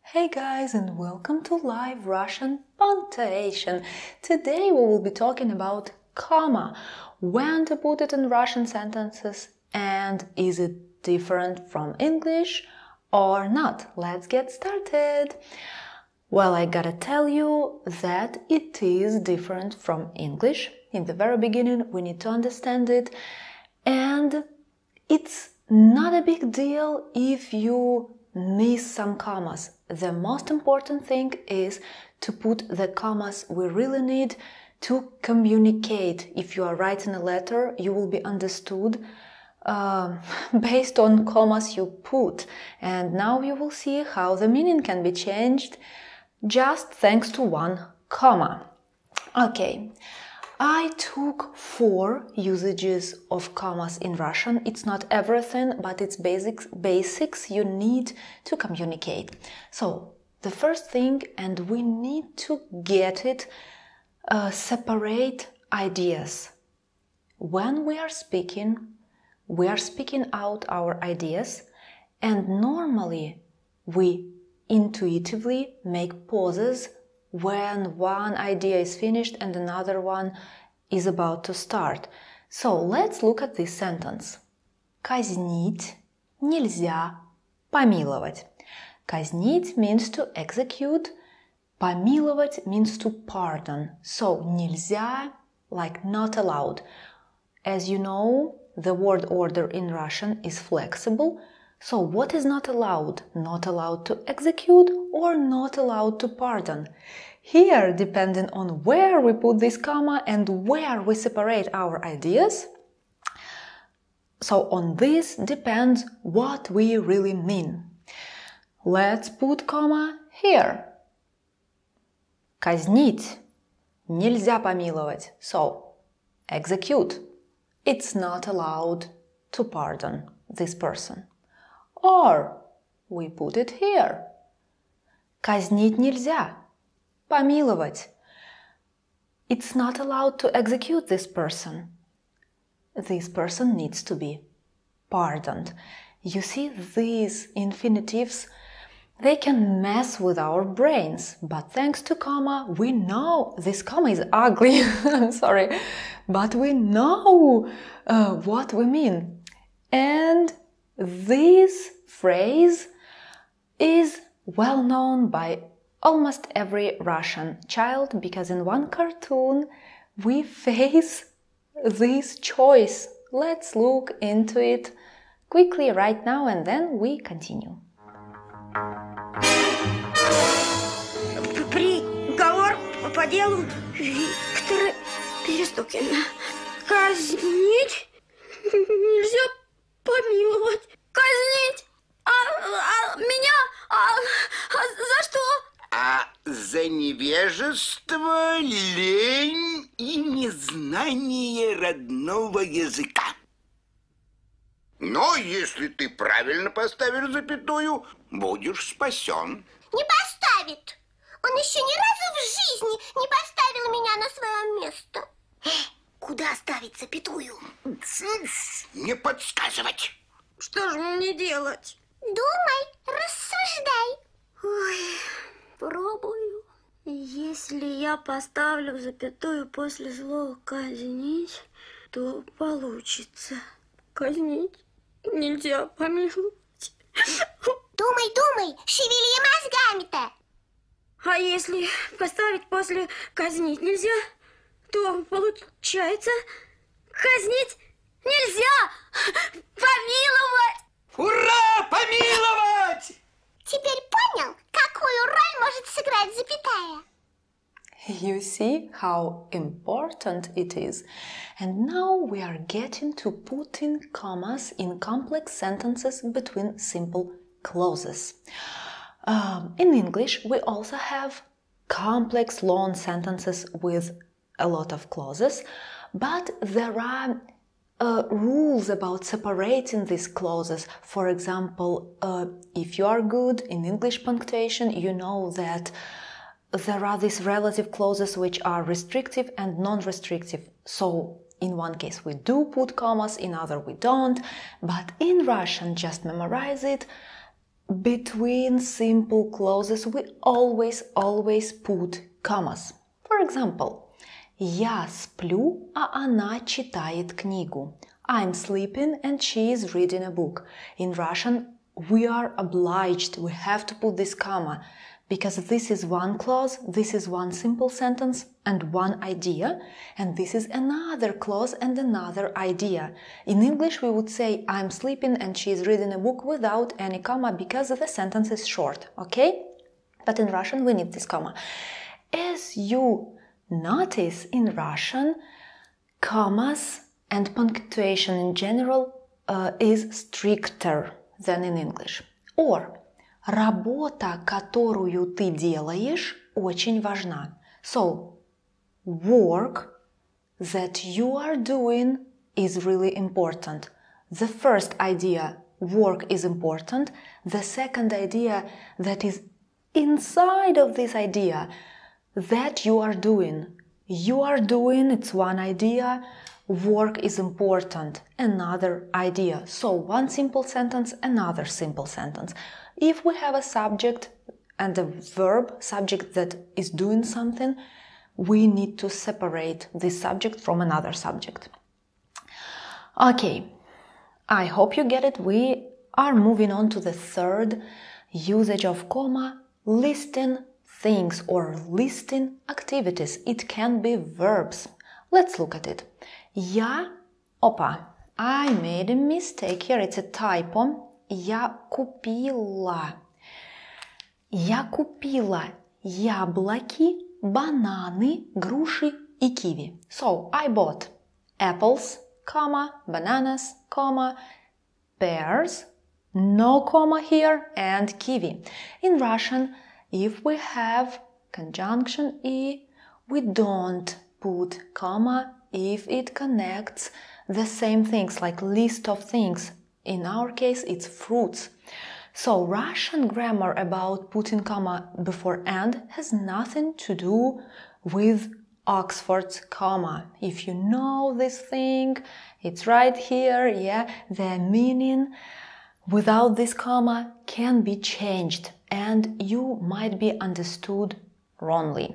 Hey guys, and welcome to Live Russian Punctuation. Today we will be talking about comma, when to put it in Russian sentences, and is it different from English or not. Let's get started. Well, I gotta tell you that it is different from English. In the very beginning, we need to understand it, and it's not a big deal if you miss some commas. The most important thing is to put the commas we really need to communicate. If you are writing a letter, you will be understood based on commas you put. And now you will see how the meaning can be changed just thanks to one comma. Okay. I took 4 usages of commas in Russian. It's not everything, but it's basics you need to communicate. So, the first thing, and we need to get it, separate ideas. When we are speaking out our ideas, and normally we intuitively make pauses when one idea is finished and another one is about to start. So let's look at this sentence. Казнить нельзя помиловать. Казнить means to execute, помиловать means to pardon. So нельзя, like not allowed. As you know, the word order in Russian is flexible. So what is not allowed? Not allowed to execute or not allowed to pardon? Here, depending on where we put this comma and where we separate our ideas, so on this depends what we really mean. Let's put comma here. Казнить нельзя помиловать. So, execute. It's not allowed to pardon this person. Or we put it here. Казнить нельзя. Помиловать. It's not allowed to execute this person. This person needs to be pardoned. You see, these infinitives, they can mess with our brains. But thanks to comma, we know this comma is ugly. I'm sorry. But we know what we mean. And this phrase is well known by almost every Russian child because in one cartoon we face this choice. Let's look into it quickly right now and then we continue. Приговор по делу Виктора Перестукина. Казнить нельзя помиловать. Казнить? Меня? За что? За невежество, лень и незнание родного языка. Но если ты правильно поставишь запятую, будешь спасен. Не поставит. Он еще ни разу в жизни не поставил меня на свое место. Куда ставить запятую? Не подсказывать. Что же мне делать? Думай, рассуждай. Ой, пробую. Если я поставлю запятую после слова «казнить», то получится. Казнить нельзя помиловать. Думай, шевели мозгами-то. А если поставить после «казнить нельзя», то получается «казнить нельзя помиловать». Ура! Помиловать! Теперь понял, какую роль может сыграть запятая? You see how important it is. And now we are getting to putting commas in complex sentences between simple clauses. In English, we also have complex long sentences with a lot of clauses, but there are rules about separating these clauses. For example, if you are good in English punctuation, you know that there are these relative clauses which are restrictive and non-restrictive. So in one case we do put commas, in other we don't. But in Russian, just memorize it. between simple clauses we always put commas. For example, я сплю, а она читает книгу. I'm sleeping and she is reading a book. In Russian, we are obliged, we have to put this comma, because this is one clause, this is one simple sentence and one idea, and this is another clause and another idea. In English, we would say, I'm sleeping and she is reading a book without any comma because the sentence is short, okay? But in Russian, we need this comma. As you notice, in Russian, commas and punctuation in general is stricter than in English. Or, работа, которую ты делаешь, очень важна. So, work that you are doing is really important. The first idea, work is important. The second idea that is inside of this idea, that you are doing. You are doing, it's one idea. Work is important, another idea. So one simple sentence, another simple sentence. If we have a subject and a verb, subject that is doing something, we need to separate this subject from another subject. Okay, I hope you get it. We are moving on to the third usage of comma, listing things or listing activities. It can be verbs. Let's look at it. I made a mistake here. It's a typo. Я купила яблоки, бананы, груши и киви. So, I bought apples, comma, bananas, comma, pears, no comma here, and kiwi. In Russian, if we have conjunction I, we don't put comma if it connects the same things, like list of things. In our case, it's fruits. So Russian grammar about putting comma before and has nothing to do with Oxford's comma. If you know this thing, it's right here, yeah, the meaning without this comma can be changed and you might be understood wrongly.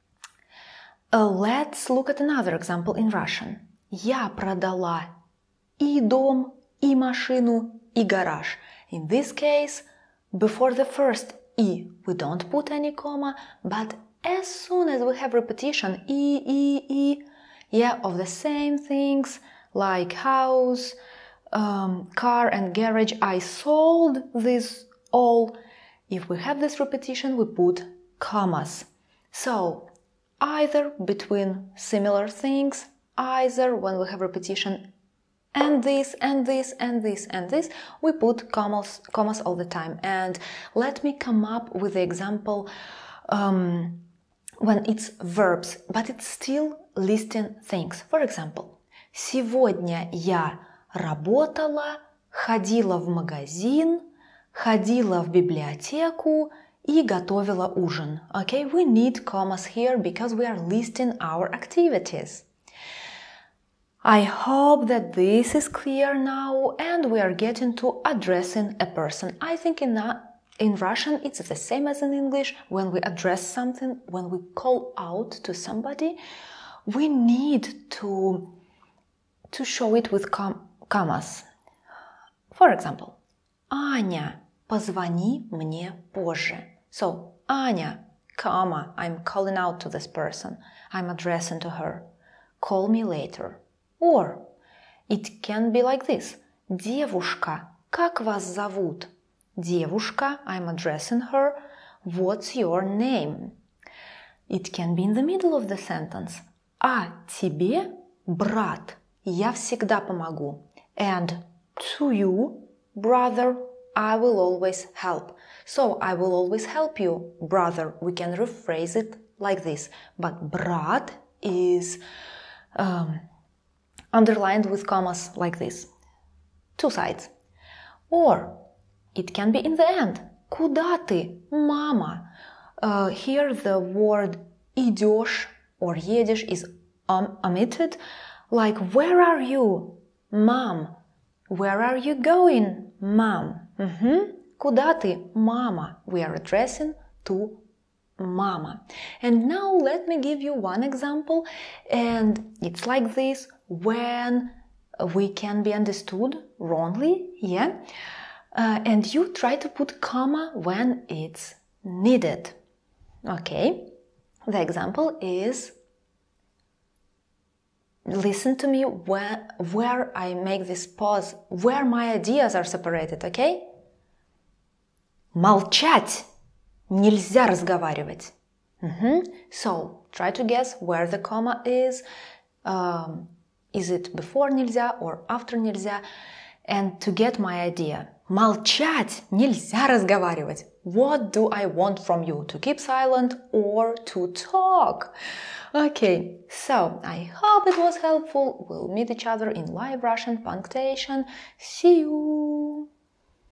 Let's look at another example in Russian. Я продала и дом, и машину, и гараж. In this case, before the first I, we don't put any comma, but as soon as we have repetition, I, yeah, of the same things, like house, car and garage, I sold this all. If we have this repetition, we put commas. So, either between similar things, either when we have repetition and this, and this, and this, and this, we put commas all the time. And let me come up with the example when it's verbs, but it's still listing things. For example, сегодня я работала, ходила в магазин, ходила в библиотеку и готовила ужин. Okay, we need commas here because we are listing our activities. I hope that this is clear now and we are getting to addressing a person. I think in Russian it's the same as in English. When we address something, when we call out to somebody, we need to show it with commas. For example, Аня, позвони мне позже. So, Аня, comma, I'm calling out to this person. I'm addressing to her. Call me later. Or, it can be like this. Девушка, как вас зовут? Девушка, I'm addressing her. What's your name? It can be in the middle of the sentence. А тебе, брат, я всегда помогу. And to you, brother, I will always help. So, I will always help you, brother. We can rephrase it like this. But брат is underlined with commas like this. Two sides. Or, it can be in the end. Куда ты, мама? Here the word идешь or едешь is omitted. Like, where are you, mom? Where are you going, mom? Куда ты, мама? We are addressing to mama. And now let me give you one example. And it's like this when we can be understood wrongly, yeah? And you try to put comma when it's needed. Okay? The example is, listen to me where I make this pause, where my ideas are separated, okay? Молчать! Нельзя разговаривать. So, try to guess where the comma is. Is it before нельзя or after нельзя? And to get my idea. Молчать! Нельзя разговаривать. What do I want from you? To keep silent or to talk? Okay, so I hope it was helpful. We'll meet each other in live Russian punctuation. See you!